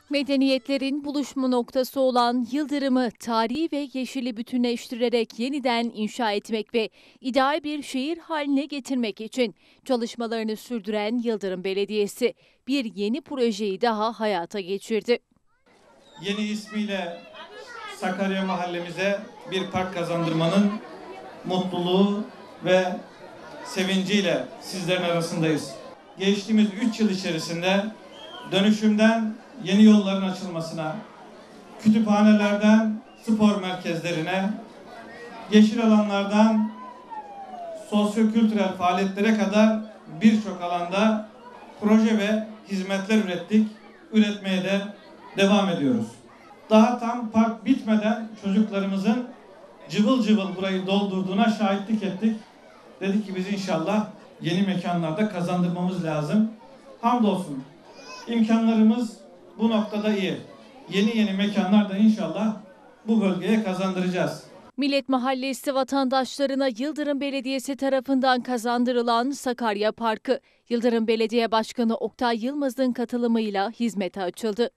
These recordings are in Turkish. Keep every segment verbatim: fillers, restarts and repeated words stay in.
Medeniyetlerin buluşma noktası olan Yıldırım'ı tarihi ve yeşili bütünleştirerek yeniden inşa etmek ve ideal bir şehir haline getirmek için çalışmalarını sürdüren Yıldırım Belediyesi bir yeni projeyi daha hayata geçirdi. Yeni ismiyle Sakarya mahallemize bir park kazandırmanın mutluluğu ve sevinciyle sizlerin arasındayız. Geçtiğimiz üç yıl içerisinde dönüşümden yeni yolların açılmasına, kütüphanelerden spor merkezlerine, yeşil alanlardan sosyo-kültürel faaliyetlere kadar birçok alanda proje ve hizmetler ürettik, üretmeye de devam ediyoruz. Daha tam park bitmeden çocuklarımızın cıvıl cıvıl burayı doldurduğuna şahitlik ettik. Dedik ki biz inşallah yeni mekanlarda kazandırmamız lazım. Hamdolsun imkanlarımız bu noktada iyi. Yeni yeni mekanlar da inşallah bu bölgeye kazandıracağız. Millet Mahallesi vatandaşlarına Yıldırım Belediyesi tarafından kazandırılan Sakarya Parkı, Yıldırım Belediye Başkanı Oktay Yılmaz'ın katılımıyla hizmete açıldı.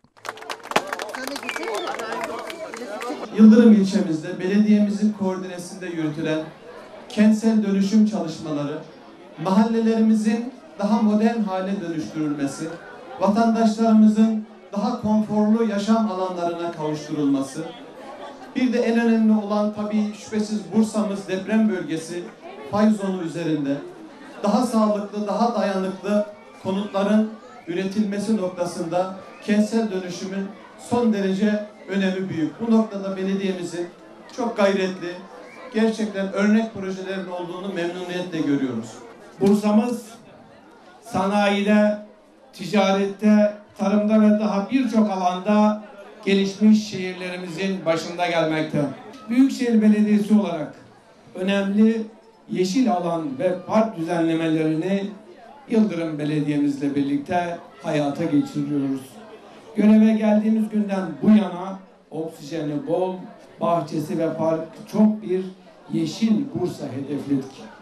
Yıldırım ilçemizde belediyemizin koordinesinde yürütülen kentsel dönüşüm çalışmaları, mahallelerimizin daha modern hale dönüştürülmesi, vatandaşlarımızın daha konforlu yaşam alanlarına kavuşturulması, bir de en önemli olan tabii şüphesiz Bursa'mız deprem bölgesi, fay zonu üzerinde daha sağlıklı, daha dayanıklı konutların üretilmesi noktasında kentsel dönüşümün son derece önemi büyük. Bu noktada belediyemizin çok gayretli, gerçekten örnek projelerin olduğunu memnuniyetle görüyoruz. Bursa'mız sanayide, ticarette, tarımda ve daha birçok alanda gelişmiş şehirlerimizin başında gelmekte. Büyükşehir Belediyesi olarak önemli yeşil alan ve park düzenlemelerini Yıldırım Belediye'mizle birlikte hayata geçiriyoruz. Göreve geldiğimiz günden bu yana oksijeni bol, bahçesi ve park çok bir yeşil Bursa hedefledik.